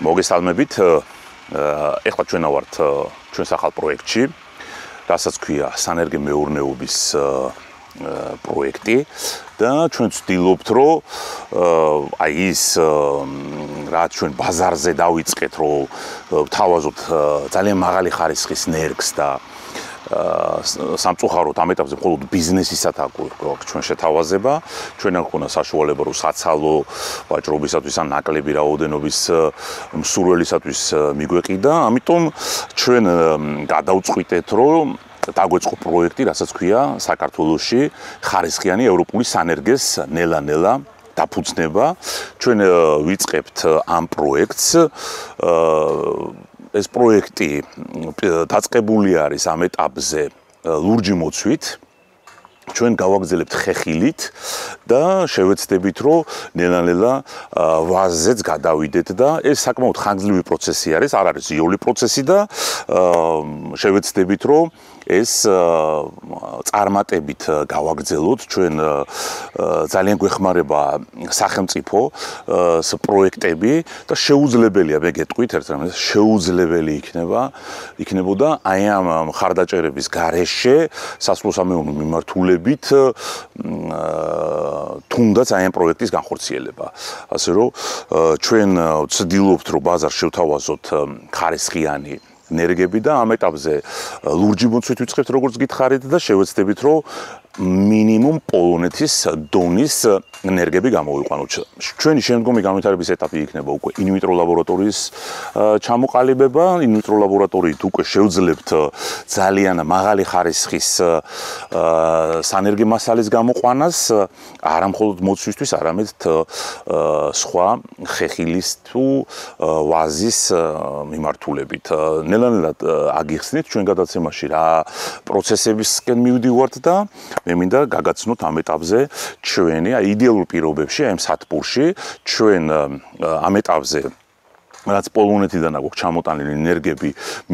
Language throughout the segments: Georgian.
მოგესალმებით. ეხლა ჩვენა ვართ ჩვენს ახალ პროექტში, რასაც ქვია სანერგე მეურნეობის პროექტი და ჩვენ ვცდილობთ, რომ აი ის რაც ჩვენ ბაზარზე დავიწყეთ, რომ ვთავაზობთ ძალიან მაღალი ხარისხის ნერგს და სამწუხაროდ ამ ეტაპზე მხოლოდ ბიზნესისათა გვაქვს ჩვენ შეთავაზება. ჩვენ არ გქონდა საშუალება, რომ საცალო ვაჭრობისათვის ან ნაკლები რაოდენობის მსურველისათვის მიგვეყიდა. ამიტომ ჩვენ გადავწყვიტეთ, რომ დაგვეწყო პროექტი, რასაც ქვია საქართველოში ხარისხიანი ევროპული სანერგეს ნელა-ნელა დაფუძნება. ჩვენ ვიწყებთ ამ პროექტს. ეს პროექტი დაწყებული არის ამ ეტაპზე ლურჯი მოცვით. ჩვენ გავაგრძელებთ ხეხილით და შევეცდებით, რომ ნელა-ნელა ვაზზეც გადავიდეთ და ეს საკმაოდ ხანგრძლივი პროცესი არის, არ არის ზიული პროცესი და შევეცდებით, რომ ეს წარმატებით გავაგრძელოთ. ჩვენ ძალიან გვეხმარება სახელმწიფო პროექტები და შეუძლებელია, მე გეტყვით ერთ რამეს, შეუძლებელი იქნებოდა აი ამ მხარდაჭერების გარეშე სასოფლო-სამეურნეო მიმართულებით თუნდაც აი ამ პროექტის განხორციელება. ასე რომ ჩვენ ვცდილობთ, რომ ბაზარს შევთავაზოთ ხარისხიანი ნერგები და ამ ეტაპზე ლურჯი მოცვით ვიწყებთ, როგორც გითხარით და შევეცდებით, რომ მინიმუმ პოლონეთის დონის ნერგები გამოვიყვანოთ. ჩვენი შემდგომი განვითარების ეტაპი იქნება უკვე ინვიტრო ლაბორატორიის ჩამოყალიბება. ინვიტრო ლაბორატორიით უკვე შევძლებთ ძალიან მაღალი ხარისხის სანერგე მასალის გამოყვანას, არა მხოლოდ მოცვისთვის, არამედ სხვა ხეხილის თუ ვაზის მიმართულებით. ნელა-ნელა აგიხსნით ჩვენ გადაცემაში რა პროცესებისკენ მივდივართ და მე მინდა გაგაცნოთ ამ ეტაპზე ჩვენი იდეალურ პირობებში, აი ამ სათბურში ჩვენ ამ ეტაპზე რაც პოლონეთიდან აქვს ჩამოტანილი ნერგები,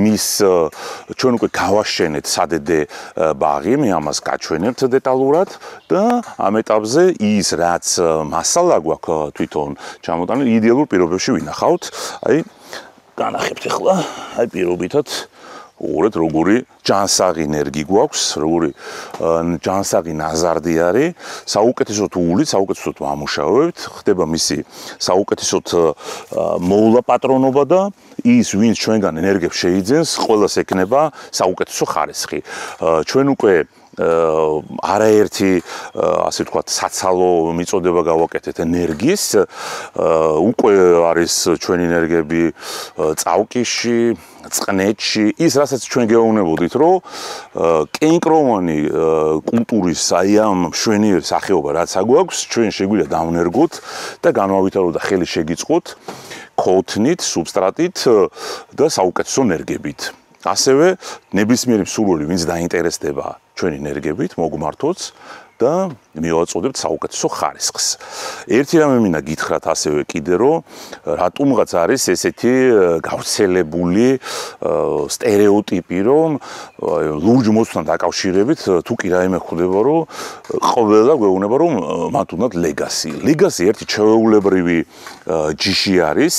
ჩვენ უკვე გავაშენეთ სადედე ბაღი, მე ამას გაჩვენებთ დეტალურად და ამ ეტაპზე ის რაც მასალა გვაქვს თვითონ ჩამოტანილი იდეალურ პირობებში ვინახავთ. აი განახებთ ახლა, აი პირობითად უყურეთ როგორი ჯანსაღი ნერგი გვაქვს, როგორი ჯანსაღი ნაზარდი არის, საუკეთესოდ უვლით, საუკეთესოდ ვამუშავებთ, ხდება მისი საუკეთესოდ მოვლა პატრონობა და ის ვინც ჩვენგან ენერგებს შეიძენს, ყველას ეკნება საუკეთესო ხარისხი. ჩვენ უკვე არაერთი ასე ვთქვათ საცალო მიწოდება გავაკეთეთ ენერგიის, უკვე არის ჩვენი ენერგები წავკიში, წყნეთში, ის რასაც ჩვენ გეუბნებოდით, რომ კენკროვანი კულტურის აი ამ მშვენიერი სახეობა რაც აგვაქვს, ჩვენ შეგვიძლია დავნერგოთ და განვავითაროთ და ხელი შეგიწყოთ ქოთნით, სუბსტრატით და საუკეთესო ენერგებით. ასევე ნებისმიერი მსურველი, ვინც დაინტერესდება ჩვენი ენერგებით, მოგმართოთ და მივაწოდებთ საუკეთესო ხარისხს. ერთი რამე მინდა გითხრათ ასევე კიდე, რომ რატომღაც არის ესეთი გავრცელებული სტერეოტიპი, რომ ლურჯ მოცვთან დაკავშირებით თუ კი რაიმე ხდება, რომ ყველა გვეუბნება, რომ მათ უნდათ ლეგასი. ლეგასი ერთი ჩვეულებრივი ჯიში არის,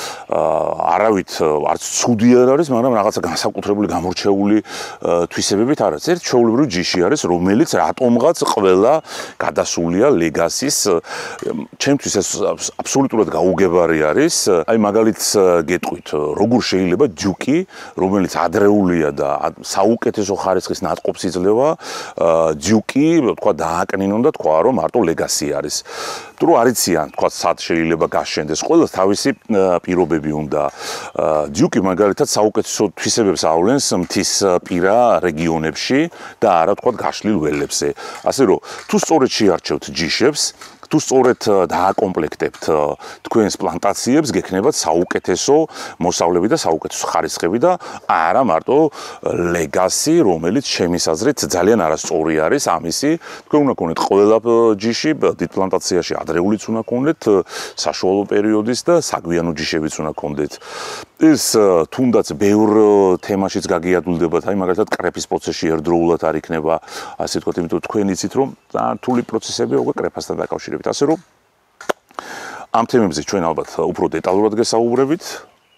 არავით არც ცუდი არ არის, მაგრამ რაღაცა განსაკუთრებული გამორჩეული თვისებებით არ არის. ერთი ჩვეულებრივი ჯიში არის, რომელიც რატომღაც ყველა გადასულია ლეგასის. ჩემთვის ეს აბსოლუტურად გაუგებარი არის. აი მაგალითს გეტყვით, როგორ შეიძლება ჯუკი, რომელიც ადრეულია და საუკეთესო ხარისხის ნატყოფს იძლევა, ჯუკი, თქვა დააკნინონ და თქვა, რომ მარტო ლეგასი არის. თუ არ იციან, თქვა სად შეიძლება გაშენდეს, ყველას თავისი პირობები უნდა. ჯუკი მაგალითად საუკეთესო თვისებებს ავლენს მთისპირა რეგიონებში და არა თქვა გაშლილ ველებზე. ასე რომ თუ სწორედ შეარჩევთ ჯიშებს, თუ სწორედ დააკომპლექტებთ თქვენს პლანტაციებს, გექნებათ საუკეთესო მოსავლები და საუკეთესო ხარისხები და არა მარტო ლეგასი, რომელიც ჩემის აზრით ძალიან არასწორი არის ამისი. თქვენ უნდა გქონდეთ ყველა ჯიში, დიდ პლანტაციაში ადრეულიც უნდა გქონდეთ, საშუალო პერიოდის და საგვიანო ჯიშებიც უნდა გქონდეთ. ეს თუნდაც ბევრ თემაშიც გაგიადვილდებათ, აი მაგალითად კრეფის პროცესში ერთდროულად არ იქნება, ასე ვთქვათ, იმიტომ თქვენ იცით, რომ ძალიან რთული პროცესები უკვე კრეფასთან დაკავშირებით. ასე რომ ამ თემებზე ჩვენ ალბათ უფრო დეტალურად გესაუბრებით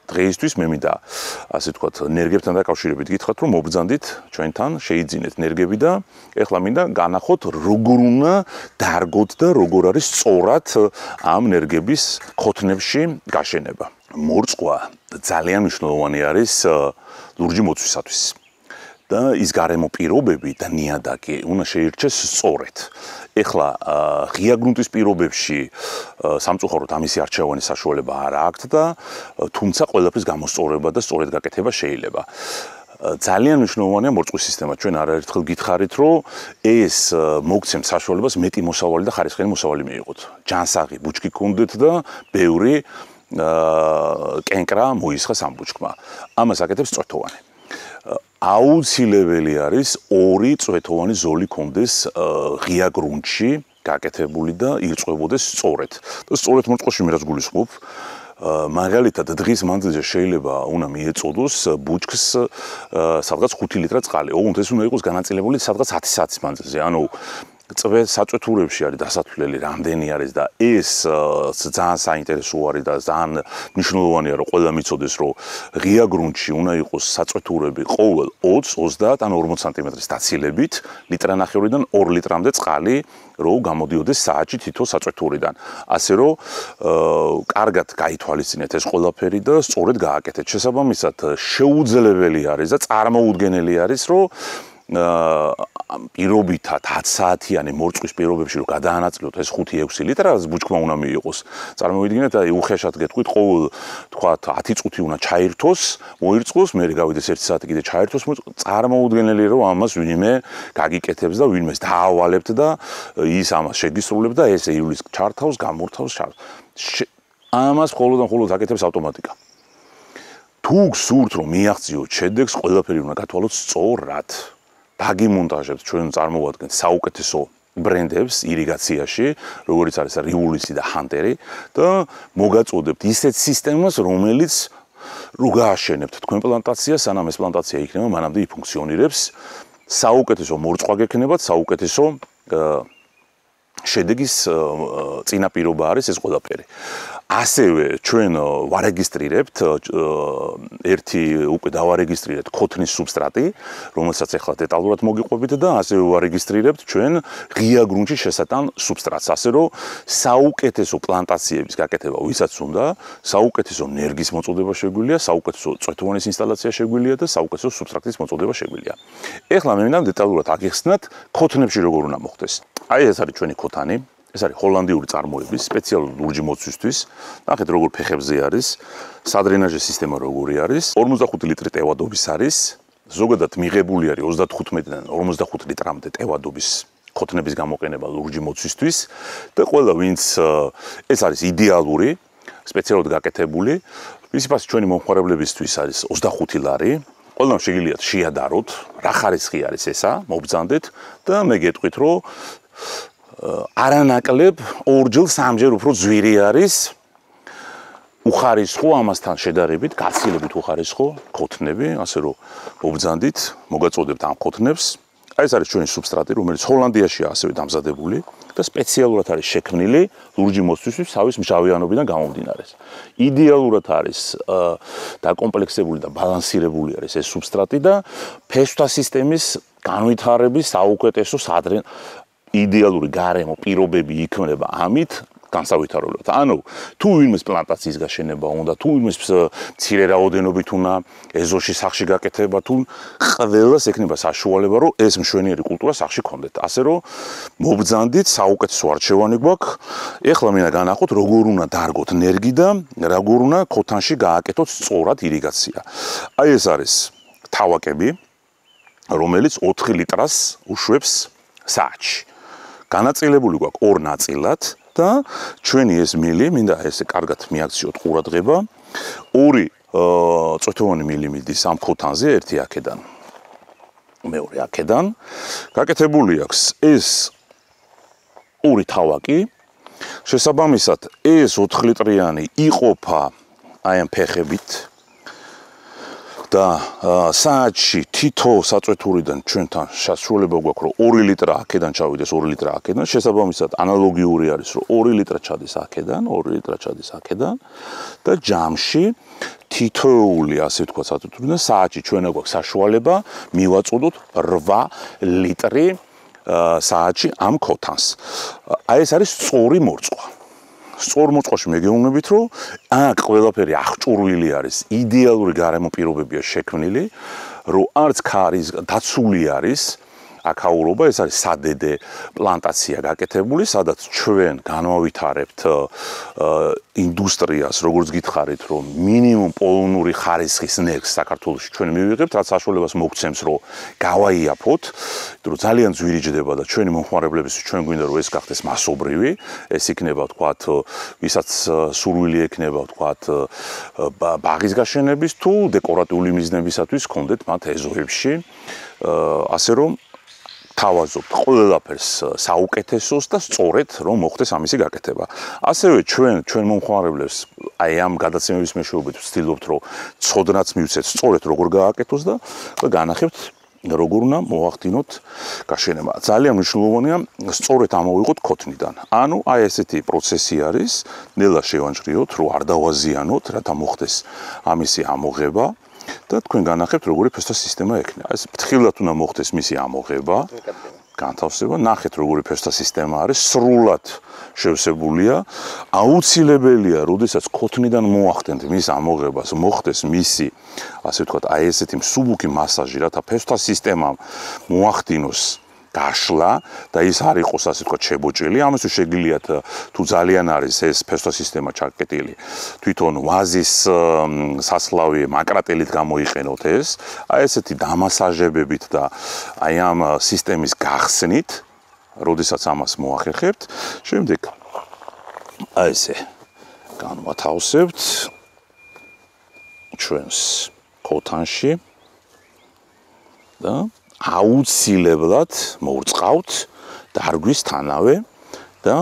დღეისთვის მე მინდა ასე თქვათ ნერგებთან დაკავშირებით გითხრათ რომ მობრძანდით ჩვენთან შეიძინეთ ნერგები და ეხლა მინდა განახოთ როგორ უნდა დარგოთ და როგორ არის სწორად ამ ნერგების ქოთნებში გაშენება. მორწყვა ძალიან მნიშვნელოვანი არის ლურჯი მოცვისათვის. და ის გარემო პირობები და ნიადაგი უნდა შეირჩეს სწორედ. ეხლა ღია გრუნტის პირობებში სამწუხაროდ ამისი არჩევანის საშუალება არ აქვთ და თუმცა ყველაფრის გამოსწორება და სწორედ გაკეთება შეიძლება. ძალიან მნიშვნელოვანია მორწყვის სისტემა. ჩვენ არაერთხელ გითხარით, რომ ეს მოგცემთ საშუალებას მეტი მოსავალი და ხარისხიანი მოსავალი მიიღოთ. ჯანსაღი ბუჩქი გქონდეთ და ბევრი კენკრა მოისხა სამბუჩქმა. ამას აკეთებს წვეთოვანი. აუცილებელი არის ორი წვეთოვანი ზოლი კონდეს ღია გრუნტში გაკეთებული და ირწყვებოდეს სწორედ. და სწორედ მორწყვაში მე რაც გულისხმობ, მაგალითად დღის მანძილზე შეიძლება უნდა მიეწოდოს ბუჩქს სადღაც 5 ლიტრა წყალი. ოღონდ ეს უნდა იყოს განაწილებული სადღაც 10 საათის მანძილზე. ანუ საწვეთურებში არის დასათვლელი რამდენი არის და ეს ძალიან საინტერესო არის და ძალიან მნიშვნელოვანია რომ ყველა მიცოდეს რომ ღია გრუნტში უნდა იყოს საწვეთურები ყოველ 20-30 ან 40 სანტიმეტრის დაცილებით ლიტრანახევრიდან 2 ლიტრამდე წყალი რომ გამოდიოდეს საათში თითო საწვეთურიდან. ასე რომ კარგად გაითვალისწინეთ ეს ყველაფერი და სწორედ გააკეთეთ. შესაბამისად შეუძლებელი არის და წარმოუდგენელი არის რომ პირობითად 10 საათიანი მორწყვის პირობებში რომ გადაანაწილოთ ეს 5-6 ლიტრა ბუჩქმა უნდა მიიღოს. წარმოვიდგინეთ, აი უხეშად გეტყვით, ყოველ თქვათ 10 წუთი უნდა ჩაირთოს, მოირწყოს, მე გავიდეს 1 საათი კიდე ჩაირთოს, წარმოუდგენელი რომ ამას ვინმე გაგიკეთებს და ვინმეს დაავალებთ და ის ამას შეგისრულებთ და ეს ივლის ჩართავს, გამორთავს, ამას მხოლოდ აკეთებს ავტომატიკა. თუ გსურთ რომ მიაღწიოთ შედეგს, ყველაფერი უნდა გათვალოთ სწორად. დაგიმონტაჟებთ ჩვენ წარმოვადგენთ საუკეთესო ბრენდებს irrigatsiashi, როგორიც არის რივულისი და ჰანტერი და მოგაწოდებთ ისეთ სისტემას, რომელიც რო გააშენებთ თქვენ პლანტაციას, სანამ ეს პლანტაცია იქნება, მანამდე იფუნქციონირებს, საუკეთესო მორწყვა გექნებათ, საუკეთესო შედეგის წინაპირობა არის ეს ყველაფერი. ასევე ჩვენ ვარეგისტრირებთ ერთი უკვე დავარეგისტრირეთ ქოთნის სუბსტრატი, რომელსაც ახლა დეტალურად მოგიყვებით და ასევე ვარეგისტრირებთ ჩვენ ღია გრუნტში შესატან სუბსტრატს, ასე რომ საუკეთესო პლანტაციების გაკეთება ვისაც უნდა, საუკეთესო ნერგის მოწოდება შეგვიძლია, საუკეთესო წვეთოვანის ინსტალაცია შეგვიძლია და საუკეთესო სუბსტრატის მოწოდება შეგვიძლია. ეხლა მე მინდა დეტალურად აგიხსნათ ქოთნებში როგორ უნდა მოხდეს. აი ეს არის ჩვენი ქოთანი. ეს არის ჰოლანდიური წარმოების სპეციალური ლურჯი მოცვისთვის. ნახეთ როგორ ფეხებზე არის, სადრენაჟე სისტემა როგორი არის, 45 ლიტრი ტევადობის არის, ზოგადად მიღებული არის 35-დან 55 ლიტრამდე ტევადობის ქოთნების გამოყენება ლურჯი მოცვისთვის და ყველა ვინც ეს არის იდეალური, სპეციალურად გაკეთებული, მისი ფასი ჩვენი მომხმარებლებისთვის არის 25 ლარი. ყველამ შეგიძლიათ შეადაროთ, რა ხარისხი არის ესა, მობრძანდეთ და მე გეტყვით რომ არანაკლებ 2-ჯერ 3-ჯერ უფრო ძვირი არის უხარისხო ამასთან შედარებით, გაცილებით უხარისხო ქოთნები, ასე რომ მობრძანდით, მოგაწოდებთ ამ ქოთნებს. აი ეს არის ჩვენი სუბსტრატი, რომელიც ჰოლანდიაშია ასევე დამზადებული და სპეციალურად არის შექმნილი ლურჯი მოცვისთვის თავის მჟავიანობიდან გამომდინარე. იდეალურად არის დაკომპლექსებული და ბალანსირებული არის ეს სუბსტრატი და ფესვთა სისტემის განვითარების საუკეთესო იდეალური გარემო პირობები იქმნება ამით განსავითარებლად. ანუ თუ ვინმეს პლანტაციის გაშენება უნდა, თუ ვინმეს მცირე რაოდენობით უნდა ეზოში სახში გაკეთება, თუ ყველას ექნება საშუალება, რომ ეს მშვენიერი კულტურა სახში გქონდეთ. ასე რომ მობრძანდით, საუკეთესო არჩევანი გვაქვს. ეხლა მინდა განახოთ, როგორ უნდა დარგოთ ნერგი და როგორ უნდა ქოთანში გააკეთოთ სწორად irrigatsiya. აი ეს არის თავაკები, რომელიც 4 litrას უშვებს საათში. განაწილებული გვაქვს 2 ნაწილად და ჩვენი ეს მილი, მინდა ესე კარგად მიაქციოთ ყურადღება, 2 წვეთოვანი მილი მიდის ამ ქოთანზე, ერთი აქედან, მეორე აქედან. გაკეთებული აქვს ეს 2 თავაკი. შესაბამისად, ეს 4 ლიტრიანი იყოფა აი ამ ფეხებით და საათში თითო საწვეთურიდან ჩვენთან საშუალება გვაქვს რომ 2 ლიტრა აქედან ჩავიდეს, 2 ლიტრა აქედან. შესაბამისად, ანალოგიური არის რომ 2 ლიტრა ჩადის აქედან, 2 ლიტრა ჩადის აქედან და ჯამში თითოეული ასე ვთქვათ სათუთურიდან საათში ჩვენ გვაქვს საშუალება მივაწოდოთ 8 ლიტრი საათში ამ ქოთანს. აი ეს არის სწორი მორწვა. სწორ მოწყოში მე გეუბნებით, რომ აქ ყველაფერი აღჭურვილი არის, იდეალური გარემო პირობებია შექმნილი, რომ არც ქარის დაცული არის აქაურობა, ეს არის სადედე პლანტაცია გაკეთებული, სადაც ჩვენ განვავითარებთ ინდუსტრიას, როგორც გითხარით, რომ მინიმუმ პოლონური ხარისხის ნერგს საქართველოში ჩვენ მივიღებთ, რაც საშუალებას მოგცემს, რომ გავაიაფოთ, იმიტომ რომ ძალიან ძვირიჯდება და ჩვენი მომხმარებლებისთვის ჩვენ გვინდა რომ ეს გახდეს მასობრივი, ეს იქნება თქვათ, ვისაც სურვილი ექნება თქვათ ბაღის გაშენების თუ დეკორატიული მიზნებისათვის გქონდეთ მათ ეზოებში, ასე რომ თავაზობთ ყველაფერს საუკეთესოს და სწორედ რომ მოხდეს ამისი გაკეთება. ასევე ჩვენ მომხმარებლებს აი ამ გადაცემების მეშვეობით ვცდილობთ რომ ცოდნაც მივცეთ სწორედ როგორ გააკეთოს და განახებთ როგორ უნდა მოახდინოთ გაშენება. ძალიან მნიშვნელოვანია სწორედ ამოვიღოთ ქოთნიდან. ანუ აი ესეთი პროცესი არის, ნელა შევანჭრიოთ, რომ არ დავაზიანოთ, რათა მოხდეს ამისი ამოღება. და თქვენ განახებთ როგორი ფესტო სისტემა ექნება. ეს ფრთხილად უნდა მოხდეს მისი ამოღება, განთავსება, ნახეთ როგორი ფესტო სისტემა არის, სრულად შევსებულია, აუცილებელია, როდესაც ქოთნიდან მოახდენთ მის ამოღებას, მოხდეს მისი, ასე ვთქვათ, აი ესეთი მსუბუქი მასაჟი, რათა ფესტო სისტემამ მოახდინოს გაშლა და ის არ იყოს ასე ვთქვათ შებოჭილი. ამისთვის შეგიძლიათ თუ ძალიან არის ეს ფესტო სისტემა ჩაკეტილი, თვითონ ვაზის სასლავი მაკრატელით გამოიყენოთ ეს, აი ესეთი დამასაჟებებით და აი ამ სისტემის გახსნით, როდესაც ამას მოახერხებთ, შემდეგ აი ესე განვათავსებთ ჩვენს ქოთანში და აუცილებლად მოვწყავთ დარგვისთანავე და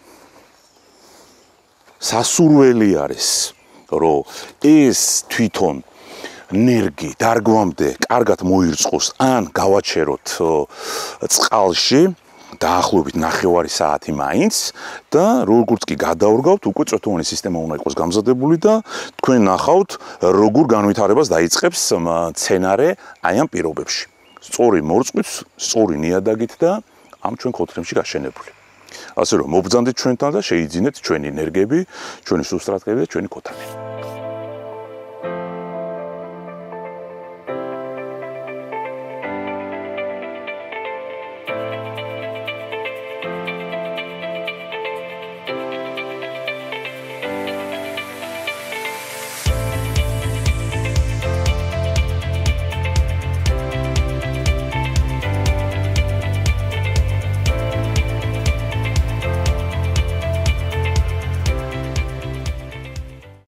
სასურველი არის, რომ ეს თვითონ ნერგი დარგვამდე კარგად მოირწყოს ან გავაჩეროთ წყალში დაახლოებით 9 საათი მაინც და როგორც კი გადავრგავთ, უკვე წვეთოვანი სისტემა უნდა იყოს გამზადებული და თქვენ ნახავთ, როგორ განვითარებას დაიწყებს მცენარე აი ამ პირობებში. სწორი მორწყვით, სწორი ნიადაგით და ამ ჩვენ ქოთნებში გაშენებული. ასე რომ მობრძანდით ჩვენთან და შეიძინეთ ჩვენი ნერგები, ჩვენი სუბსტრატები და ჩვენი ქოთანი.